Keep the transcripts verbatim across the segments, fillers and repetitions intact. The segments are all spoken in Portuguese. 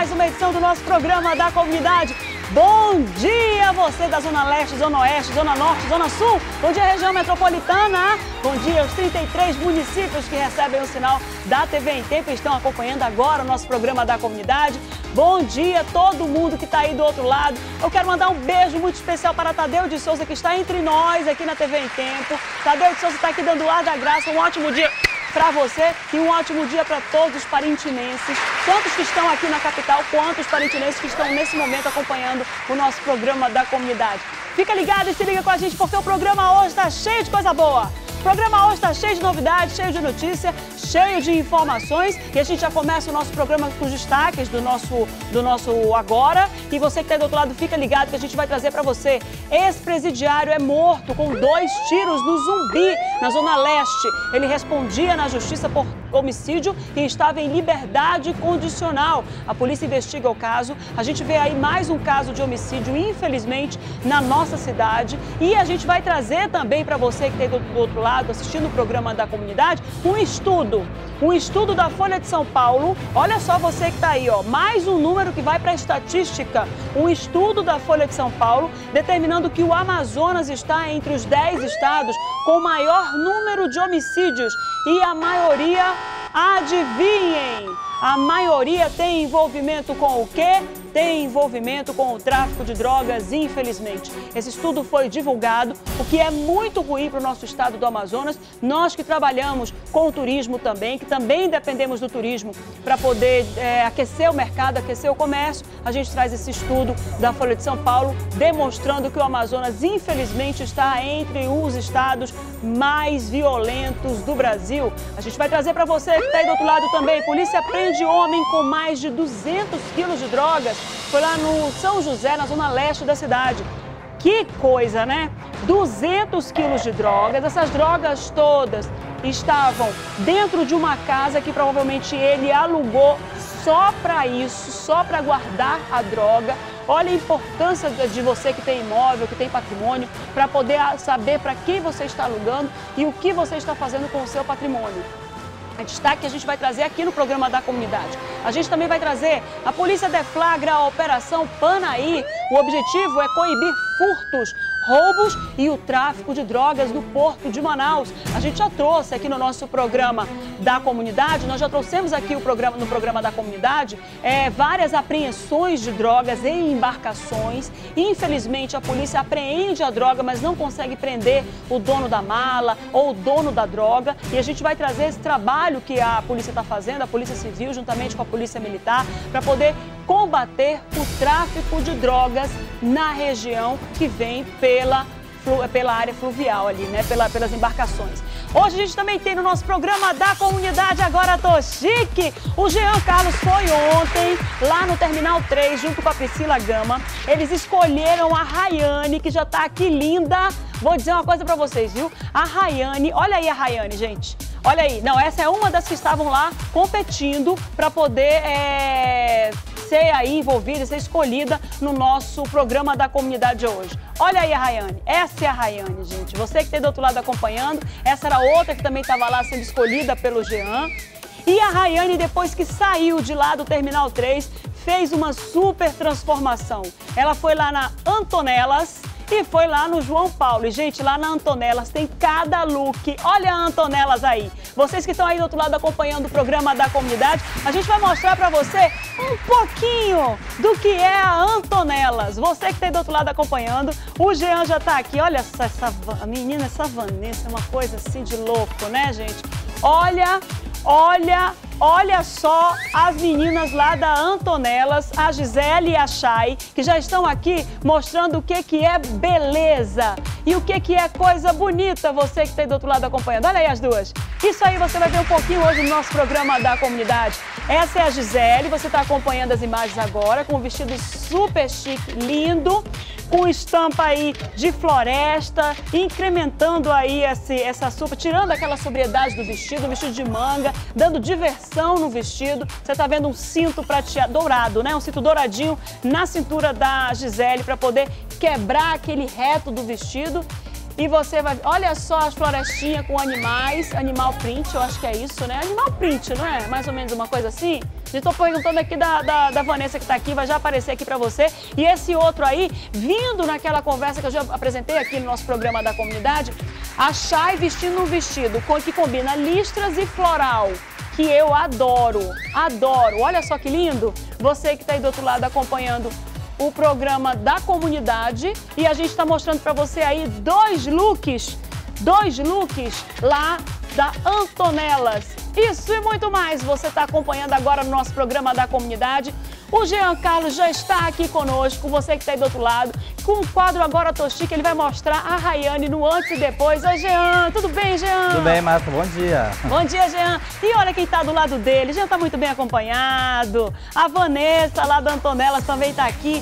mais uma edição do nosso programa da comunidade. Bom dia você da Zona Leste, Zona Oeste, Zona Norte, Zona Sul. Bom dia região metropolitana. Bom dia aos trinta e três municípios que recebem o sinal da T V em Tempo e estão acompanhando agora o nosso programa da comunidade. Bom dia a todo mundo que está aí do outro lado. Eu quero mandar um beijo muito especial para Tadeu de Souza, que está entre nós aqui na T V em Tempo. Tadeu de Souza está aqui dando ar da graça. Um ótimo dia para você e um ótimo dia para todos os parintinenses, tantos que estão aqui na capital, quanto os parintinenses que estão nesse momento acompanhando o nosso programa da comunidade. Fica ligado e se liga com a gente, porque o programa hoje está cheio de coisa boa. O programa hoje está cheio de novidades, cheio de notícia, cheio de informações. E a gente já começa o nosso programa com os destaques do nosso, do nosso Agora. E você que está aí do outro lado, fica ligado que a gente vai trazer para você. Ex-presidiário é morto com dois tiros no Zumbi, na Zona Leste. Ele respondia na justiça por homicídio e estava em liberdade condicional. A polícia investiga o caso. A gente vê aí mais um caso de homicídio, infelizmente, na nossa cidade. E a gente vai trazer também para você que está aí do, do outro lado, assistindo o programa da comunidade, um estudo, um estudo da Folha de São Paulo. Olha só você que está aí, ó, mais um número que vai para a estatística. Um estudo da Folha de São Paulo determinando que o Amazonas está entre os dez estados com o maior número de homicídios e a maioria, adivinhem, a maioria tem envolvimento com o quê? Tem envolvimento com o tráfico de drogas, infelizmente. Esse estudo foi divulgado, o que é muito ruim para o nosso estado do Amazonas. Nós que trabalhamos com o turismo também, que também dependemos do turismo para poder é, aquecer o mercado, aquecer o comércio, a gente traz esse estudo da Folha de São Paulo, demonstrando que o Amazonas, infelizmente, está entre os estados mais violentos do Brasil. A gente vai trazer para você que está aí do outro lado também. Polícia prende homem com mais de duzentos quilos de drogas. Foi lá no São José, na zona leste da cidade. Que coisa, né? duzentos quilos de drogas. Essas drogas todas estavam dentro de uma casa que provavelmente ele alugou só para isso, só para guardar a droga. Olha a importância de você que tem imóvel, que tem patrimônio, para poder saber para quem você está alugando e o que você está fazendo com o seu patrimônio. É destaque que a gente vai trazer aqui no programa da comunidade. A gente também vai trazer, a polícia deflagra a Operação Panaí. O objetivo é coibir furtos, roubos e o tráfico de drogas no Porto de Manaus. A gente já trouxe aqui no nosso programa da comunidade, nós já trouxemos aqui o programa, no programa da comunidade é, várias apreensões de drogas em embarcações. Infelizmente, a polícia apreende a droga, mas não consegue prender o dono da mala ou o dono da droga. E a gente vai trazer esse trabalho que a polícia está fazendo, a Polícia Civil, juntamente com a Polícia Militar, para poder combater o tráfico de drogas na região que vem pela, pela área fluvial ali, né? Pela, pelas embarcações. Hoje a gente também tem no nosso programa da comunidade Agora Tô Chique. O Jean Carlos foi ontem lá no Terminal três, junto com a Priscila Gama. Eles escolheram a Rayane, que já tá aqui linda. Vou dizer uma coisa pra vocês, viu? A Rayane, olha aí a Rayane, gente. Olha aí, não, essa é uma das que estavam lá competindo para poder é, ser aí envolvida, ser escolhida no nosso programa da comunidade hoje. Olha aí a Rayane, essa é a Rayane, gente. Você que tem do outro lado acompanhando, essa era outra que também estava lá sendo escolhida pelo Jean. E a Rayane, depois que saiu de lá do Terminal três, fez uma super transformação. Ela foi lá na Antonelas e foi lá no João Paulo. E, gente, lá na Antonelas tem cada look. Olha a Antonelas aí. Vocês que estão aí do outro lado acompanhando o programa da comunidade, a gente vai mostrar pra você um pouquinho do que é a Antonelas. Você que está aí do outro lado acompanhando, o Jean já tá aqui. Olha essa, essa a menina, essa Vanessa, é uma coisa assim de louco, né, gente? Olha, olha... Olha só as meninas lá da Antonelas, a Gisele e a Chay, que já estão aqui mostrando o que, que é beleza e o que, que é coisa bonita, você que está do outro lado acompanhando. Olha aí as duas. Isso aí você vai ver um pouquinho hoje no nosso programa da comunidade. Essa é a Gisele, você está acompanhando as imagens agora, com um vestido super chique, lindo, com estampa aí de floresta, incrementando aí esse, essa super, tirando aquela sobriedade do vestido, um vestido de manga, dando diversão no vestido. Você tá vendo um cinto prateado, dourado, né? Um cinto douradinho na cintura da Gisele para poder quebrar aquele reto do vestido. E você vai... Olha só as florestinhas com animais, animal print, eu acho que é isso, né? Animal print, não é? Mais ou menos uma coisa assim? Estou perguntando aqui da, da, da Vanessa que está aqui, vai já aparecer aqui para você. E esse outro aí, vindo naquela conversa que eu já apresentei aqui no nosso programa da comunidade, a Chay vestindo um vestido que combina listras e floral, que eu adoro, adoro. Olha só que lindo. Você que está aí do outro lado acompanhando o programa da comunidade e a gente está mostrando para você aí dois looks, dois looks lá da Antonelas. Isso e muito mais você está acompanhando agora no nosso programa da comunidade. O Jean Carlos já está aqui conosco, você que está aí do outro lado, com o quadro Agora Tô Chique, ele vai mostrar a Rayane no antes e depois. Oi, Jean, tudo bem, Jean? Tudo bem, Márcia, bom dia. Bom dia, Jean. E olha quem está do lado dele, Jean está muito bem acompanhado. A Vanessa, lá da Antonelas, também está aqui.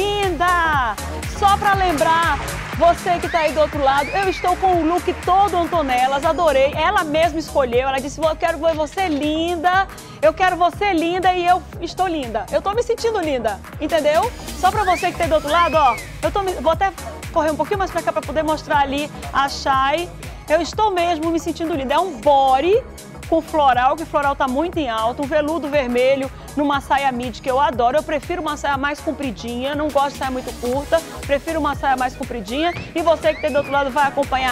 Linda! Só para lembrar, você que está aí do outro lado, eu estou com o look todo Antonelas, adorei. Ela mesma escolheu, ela disse, eu quero ver você linda, eu quero você linda e eu estou linda. Eu estou me sentindo linda, entendeu? Só para você que está aí do outro lado, ó, eu tô, vou até correr um pouquinho mais para cá para poder mostrar ali a Chay. Eu estou mesmo me sentindo linda. É um body com floral, que o floral tá muito em alta, um veludo vermelho numa saia midi que eu adoro. Eu prefiro uma saia mais compridinha, não gosto de saia muito curta, prefiro uma saia mais compridinha. E você que tem do outro lado vai acompanhar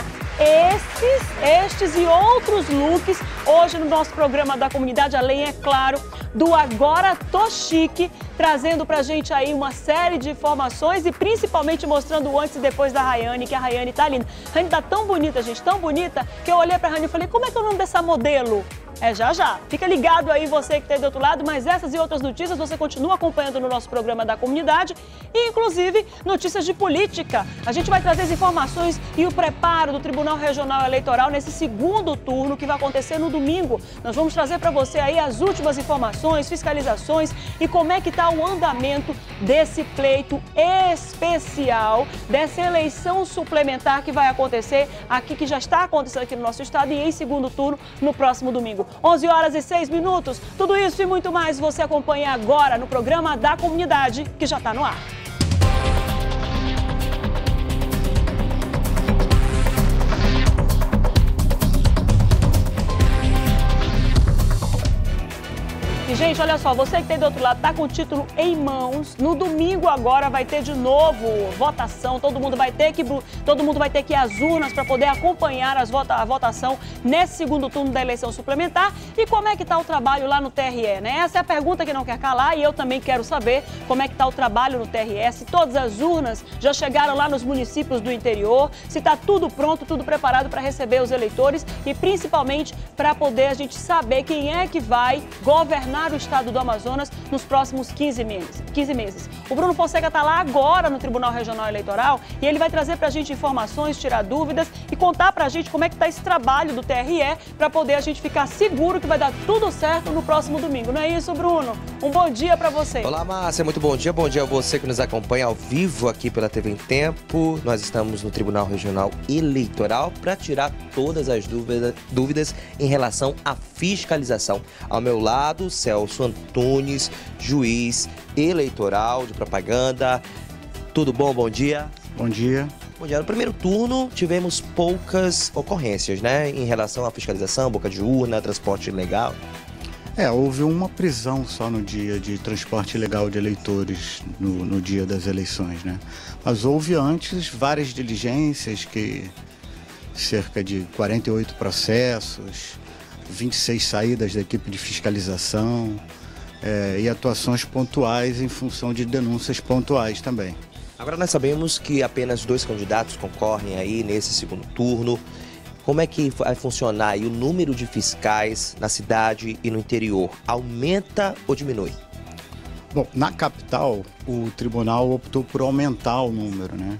esses, estes e outros looks hoje no nosso programa da comunidade, além, é claro, do Agora Tô Chique, trazendo pra gente aí uma série de informações e principalmente mostrando o antes e depois da Rayane, que a Rayane tá linda. A Rayane tá tão bonita, gente, tão bonita, que eu olhei pra Rayane e falei, como é que é o nome dessa modelo? É já já. Fica ligado aí você que está do outro lado, mas essas e outras notícias você continua acompanhando no nosso programa da comunidade e inclusive notícias de política. A gente vai trazer as informações e o preparo do Tribunal Regional Eleitoral nesse segundo turno que vai acontecer no domingo. Nós vamos trazer para você aí as últimas informações, fiscalizações e como é que está o andamento desse pleito especial, dessa eleição suplementar que vai acontecer aqui, que já está acontecendo aqui no nosso estado e em segundo turno no próximo domingo. onze horas e seis minutos. Tudo isso e muito mais você acompanha agora no programa da comunidade, que já está no ar. E, gente, olha só, você que tem do outro lado, tá com o título em mãos. No domingo agora vai ter de novo votação. Todo mundo vai ter que, todo mundo vai ter que ir às urnas para poder acompanhar as vota, a votação nesse segundo turno da eleição suplementar. E como é que tá o trabalho lá no T R E, né? Essa é a pergunta que não quer calar e eu também quero saber como é que tá o trabalho no T R E. Se todas as urnas já chegaram lá nos municípios do interior, se tá tudo pronto, tudo preparado para receber os eleitores e principalmente para poder a gente saber quem é que vai governar o estado do Amazonas nos próximos quinze meses. quinze meses. O Bruno Fonseca está lá agora no Tribunal Regional Eleitoral e ele vai trazer para a gente informações, tirar dúvidas e contar para a gente como é que está esse trabalho do T R E para poder a gente ficar seguro que vai dar tudo certo no próximo domingo. Não é isso, Bruno? Um bom dia para você. Olá, Márcia. Muito bom dia. Bom dia a você que nos acompanha ao vivo aqui pela T V em Tempo. Nós estamos no Tribunal Regional Eleitoral para tirar todas as dúvida, dúvidas em relação à fiscalização. Ao meu lado, Celso Antunes, juiz eleitoral de propaganda. Tudo bom? Bom dia. Bom dia. Bom dia. No primeiro turno tivemos poucas ocorrências, né? Em relação à fiscalização, boca de urna, transporte ilegal. É, houve uma prisão só no dia de transporte ilegal de eleitores, no, no dia das eleições, né? Mas houve antes várias diligências, que cerca de quarenta e oito processos, vinte e seis saídas da equipe de fiscalização é, e atuações pontuais em função de denúncias pontuais também. Agora nós sabemos que apenas dois candidatos concorrem aí nesse segundo turno. Como é que vai funcionar aí o número de fiscais na cidade e no interior? Aumenta ou diminui? Bom, na capital, o tribunal optou por aumentar o número, né?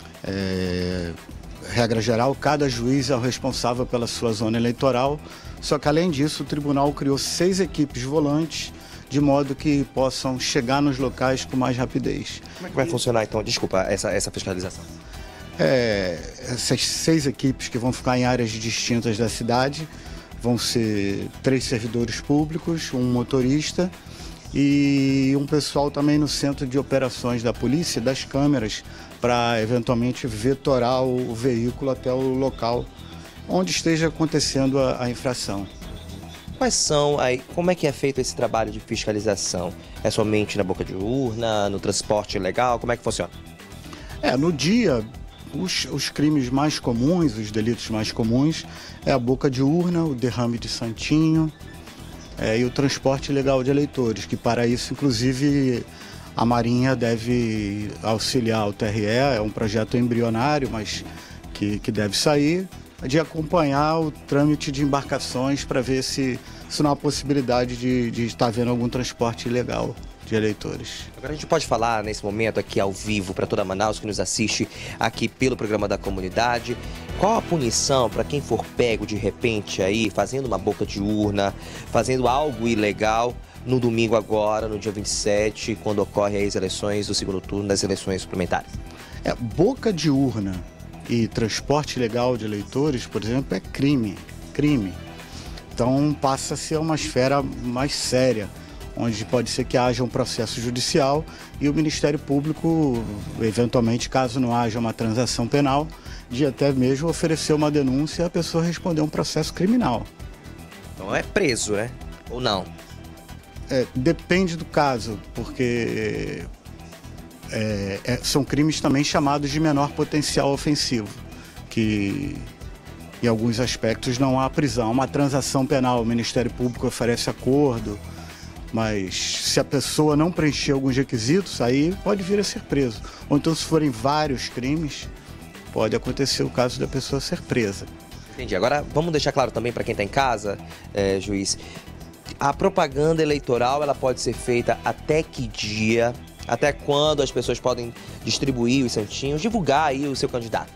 É, regra geral, cada juiz é o responsável pela sua zona eleitoral, só que além disso o tribunal criou seis equipes volantes, de modo que possam chegar nos locais com mais rapidez. Como é que vai funcionar então, desculpa, essa, essa fiscalização? É, essas seis equipes que vão ficar em áreas distintas da cidade vão ser três servidores públicos, um motorista e um pessoal também no centro de operações da polícia, das câmeras, para eventualmente vetorar o veículo até o local onde esteja acontecendo a, a infração. Quais são aí, como é que é feito esse trabalho de fiscalização? É somente na boca de urna, no transporte ilegal, como é que funciona? É, no dia, os, os crimes mais comuns, os delitos mais comuns, é a boca de urna, o derrame de santinho é, e o transporte ilegal de eleitores, que para isso, inclusive, a Marinha deve auxiliar o T R E, é um projeto embrionário, mas que, que deve sair, de acompanhar o trâmite de embarcações para ver se, se não há possibilidade de, de estar havendo algum transporte ilegal de eleitores. Agora a gente pode falar nesse momento aqui ao vivo para toda Manaus que nos assiste aqui pelo programa da comunidade. Qual a punição para quem for pego de repente aí fazendo uma boca de urna, fazendo algo ilegal no domingo agora, no dia vinte e sete, quando ocorrem as eleições do segundo turno das eleições suplementares? É, boca de urna e transporte ilegal de eleitores, por exemplo, é crime, crime. Então passa a ser uma esfera mais séria, onde pode ser que haja um processo judicial e o Ministério Público, eventualmente, caso não haja uma transação penal, de até mesmo oferecer uma denúncia e a pessoa responder um processo criminal. Então é preso, né? Ou não? É, depende do caso, porque é, é, são crimes também chamados de menor potencial ofensivo, que em alguns aspectos não há prisão. Uma transação penal, o Ministério Público oferece acordo, mas se a pessoa não preencher alguns requisitos, aí pode vir a ser preso. Ou então, se forem vários crimes, pode acontecer o caso da pessoa ser presa. Entendi. Agora, vamos deixar claro também para quem está em casa, é, juiz, a propaganda eleitoral ela pode ser feita até que dia, até quando as pessoas podem distribuir os santinhos, divulgar aí o seu candidato?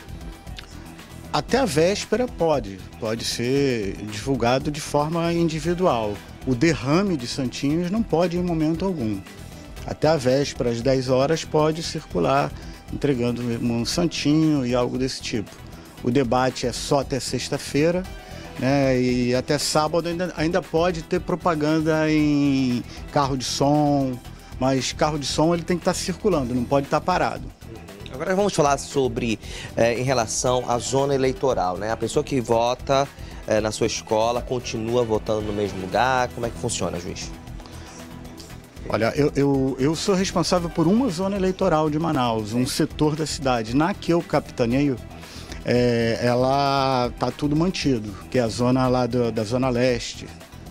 Até a véspera pode, pode ser divulgado de forma individual. O derrame de santinhos não pode em momento algum. Até a véspera, às dez horas, pode circular entregando um santinho e algo desse tipo. O debate é só até sexta-feira, né, e até sábado ainda, ainda pode ter propaganda em carro de som, mas carro de som ele tem que estar circulando, não pode estar parado. Agora vamos falar sobre, é, em relação à zona eleitoral, né? A pessoa que vota é, na sua escola continua votando no mesmo lugar, como é que funciona, juiz? Olha, eu, eu, eu sou responsável por uma zona eleitoral de Manaus, um setor da cidade. Na que eu capitaneio, é, ela tá tudo mantido, que é a zona lá do, da Zona Leste,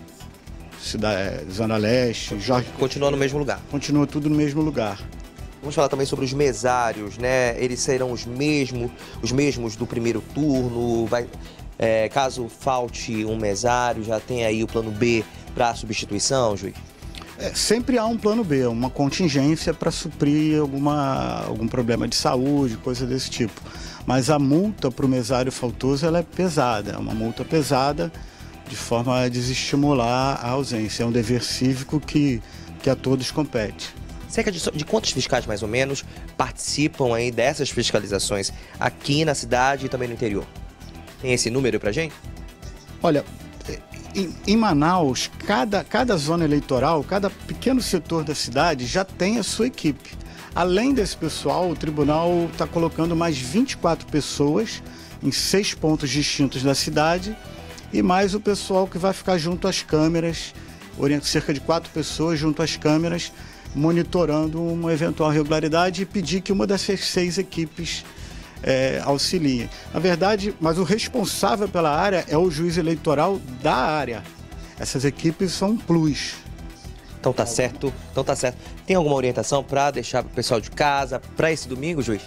cidade, Zona Leste, Jorge... Continua no mesmo lugar? Continua tudo no mesmo lugar. Vamos falar também sobre os mesários, né? Eles serão os mesmos, os mesmos do primeiro turno. Vai, é, caso falte um mesário, já tem aí o plano B para substituição, juiz? É, sempre há um plano B, uma contingência para suprir alguma, algum problema de saúde, coisa desse tipo. Mas a multa para o mesário faltoso ela é pesada, é uma multa pesada de forma a desestimular a ausência. É um dever cívico que, que a todos compete. Cerca de, de quantos fiscais, mais ou menos, participam aí dessas fiscalizações aqui na cidade e também no interior? Tem esse número pra gente? Olha, em, em Manaus, cada, cada zona eleitoral, cada pequeno setor da cidade já tem a sua equipe. Além desse pessoal, o tribunal está colocando mais vinte e quatro pessoas em seis pontos distintos da cidade e mais o pessoal que vai ficar junto às câmeras, cerca de quatro pessoas junto às câmeras, monitorando uma eventual irregularidade e pedir que uma dessas seis equipes é, auxilie. Na verdade, mas o responsável pela área é o juiz eleitoral da área. Essas equipes são um plus. Então tá certo, então tá certo. Tem alguma orientação para deixar para o pessoal de casa para esse domingo, juiz?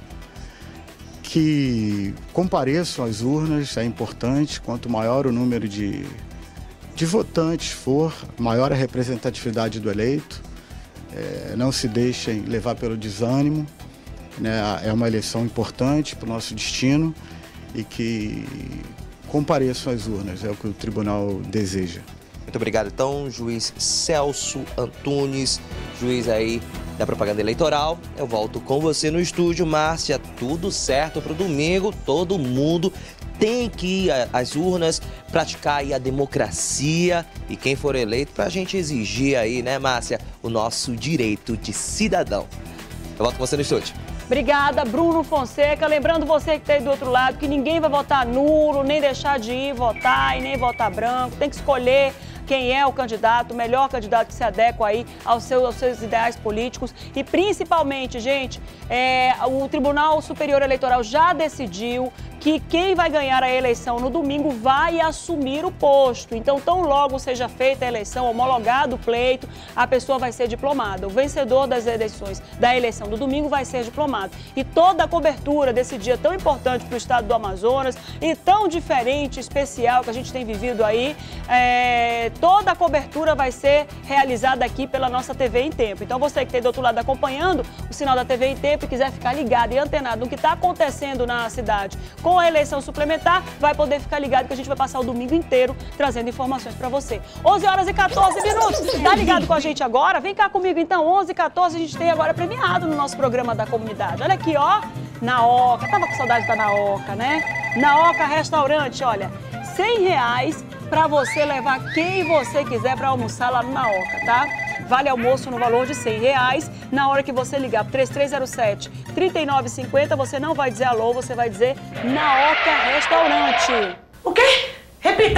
Que compareçam às urnas, é importante. Quanto maior o número de, de votantes for, maior a representatividade do eleito. É, não se deixem levar pelo desânimo, né? É uma eleição importante para o nosso destino e que compareçam às urnas, é o que o tribunal deseja. Muito obrigado, então, juiz Celso Antunes, juiz aí da propaganda eleitoral. Eu volto com você no estúdio, Márcia. Tudo certo para o domingo, todo mundo tem que ir às urnas, praticar aí a democracia e quem for eleito pra gente exigir aí, né, Márcia, o nosso direito de cidadão. Eu volto com você no estúdio. Obrigada, Bruno Fonseca. Lembrando você que está aí do outro lado que ninguém vai votar nulo, nem deixar de ir votar e nem votar branco. Tem que escolher quem é o candidato, o melhor candidato que se adequa aí aos seus, aos seus ideais políticos. E principalmente, gente, é, o Tribunal Superior Eleitoral já decidiu que quem vai ganhar a eleição no domingo vai assumir o posto. Então, tão logo seja feita a eleição, homologado o pleito, a pessoa vai ser diplomada. O vencedor das eleições, da eleição do domingo vai ser diplomado. E toda a cobertura desse dia tão importante para o estado do Amazonas e tão diferente, especial que a gente tem vivido aí, é, toda a cobertura vai ser realizada aqui pela nossa T V em Tempo. Então, você que está do outro lado acompanhando o sinal da T V em Tempo e quiser ficar ligado e antenado no que está acontecendo na cidade com a eleição suplementar, vai poder ficar ligado que a gente vai passar o domingo inteiro trazendo informações para você. onze horas e quatorze minutos. Tá ligado com a gente agora? Vem cá comigo então, onze e quatorze, a gente tem agora premiado no nosso programa da comunidade. Olha aqui, ó, na Oca. Tava com saudade da Na Oca, né? Na Oca Restaurante, olha, cem reais para você levar quem você quiser para almoçar lá no Na Oca, tá? Vale almoço no valor de cem reais. Na hora que você ligar para três três zero sete, três nove cinco zero, você não vai dizer alô, você vai dizer Na Oca Restaurante. O quê? Repita!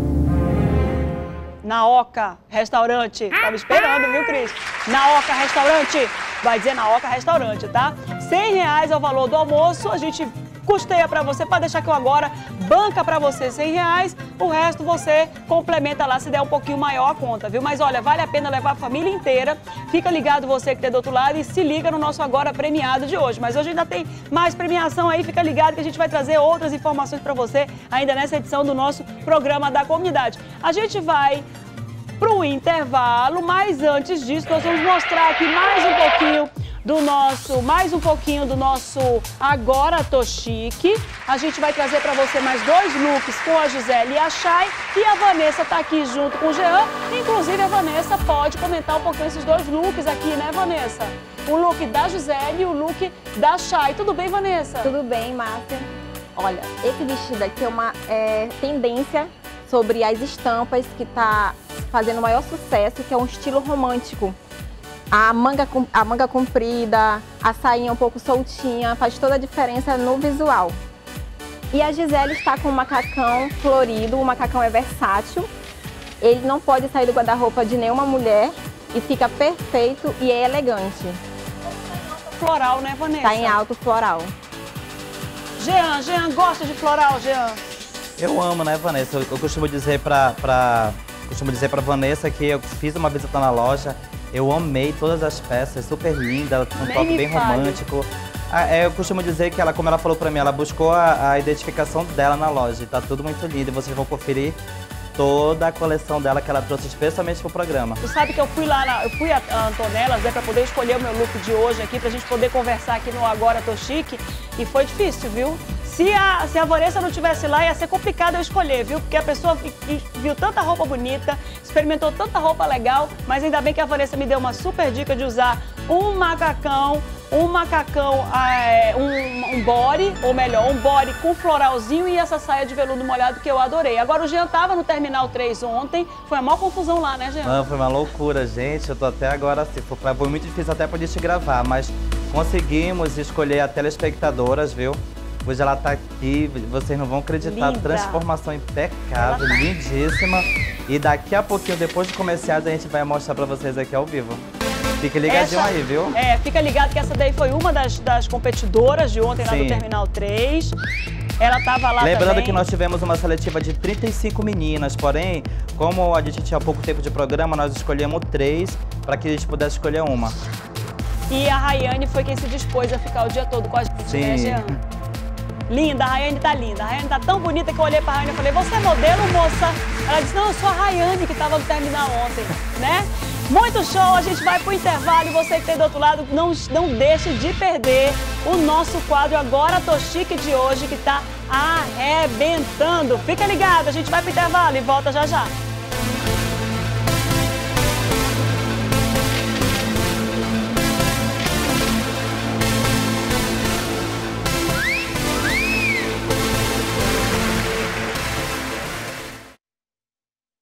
Na Oca Restaurante. Tava esperando, viu, Cris? Na Oca Restaurante. Vai dizer Na Oca Restaurante, tá? cem reais é o valor do almoço. A gente custeia para você, para deixar que eu agora banca para você cem reais, o resto você complementa lá se der um pouquinho maior a conta, viu? Mas olha, vale a pena levar a família inteira, fica ligado você que está do outro lado e se liga no nosso agora premiado de hoje. Mas hoje ainda tem mais premiação aí, fica ligado que a gente vai trazer outras informações para você ainda nessa edição do nosso programa da comunidade. A gente vai para o intervalo, mas antes disso nós vamos mostrar aqui mais um pouquinho do nosso, mais um pouquinho do nosso Agora Tô Chique. A gente vai trazer para você mais dois looks com a Gisele e a Chay. E a Vanessa tá aqui junto com o Jean. Inclusive a Vanessa pode comentar um pouquinho esses dois looks aqui, né, Vanessa? O look da Gisele e o look da Chay. Tudo bem, Vanessa? Tudo bem, Márcia. Olha, esse vestido aqui é uma é, tendência sobre as estampas que tá fazendo o maior sucesso, que é um estilo romântico. A manga, a manga comprida, a sainha um pouco soltinha, faz toda a diferença no visual. E a Gisele está com um macacão florido, o macacão é versátil. Ele não pode sair do guarda-roupa de nenhuma mulher e fica perfeito e é elegante. Floral, né, Vanessa? Está em alto floral. Jean, Jean, gosta de floral, Jean? Eu amo, né, Vanessa? Eu, eu costumo dizer pra, pra, costumo dizer pra Vanessa que eu fiz uma visita na loja. Eu amei todas as peças, super linda, um Nem toque me bem fale. romântico. Ah, é, eu costumo dizer que ela, como ela falou pra mim, ela buscou a, a identificação dela na loja. E tá tudo muito lindo e vocês vão conferir toda a coleção dela que ela trouxe especialmente pro programa. Tu sabe que eu fui lá, na, eu fui a, a Antonelas, né, pra poder escolher o meu look de hoje aqui, pra gente poder conversar aqui no Agora Tô Chique. E foi difícil, viu? Se a, se a Vanessa não estivesse lá, ia ser complicado eu escolher, viu? Porque a pessoa viu tanta roupa bonita, experimentou tanta roupa legal, mas ainda bem que a Vanessa me deu uma super dica de usar um macacão, um macacão, é, um, um body, ou melhor, um body com floralzinho e essa saia de veludo molhado que eu adorei. Agora o Jean tava no Terminal três ontem, foi a maior confusão lá, né, Jean? Não, foi uma loucura, gente. Eu tô até agora assim, foi, foi muito difícil até pra gente gravar, mas conseguimos escolher a telespectadoras, viu? Hoje ela tá aqui, vocês não vão acreditar, Linda. Transformação impecável, Ela tá. lindíssima. E daqui a pouquinho, depois de comerciais, a gente vai mostrar pra vocês aqui ao vivo. Fique ligadinho Essa- aí, viu? É, fica ligado que essa daí foi uma das, das competidoras de ontem lá Sim. do Terminal três. Ela tava lá Lembrando também. que nós tivemos uma seletiva de trinta e cinco meninas, porém, como a gente tinha pouco tempo de programa, nós escolhemos três para que a gente pudesse escolher uma. E a Rayane foi quem se dispôs a ficar o dia todo com a gente, Sim. né, Jean? Linda, a Rayane tá linda. A Rayane tá tão bonita que eu olhei pra Rayane e falei, você é modelo, moça? Ela disse, não, eu sou a Rayane que tava no terminal ontem, né? Muito show, a gente vai pro intervalo e você que tem do outro lado, não, não deixe de perder o nosso quadro Agora Tô Chique de hoje, que tá arrebentando. Fica ligado, a gente vai pro intervalo e volta já já.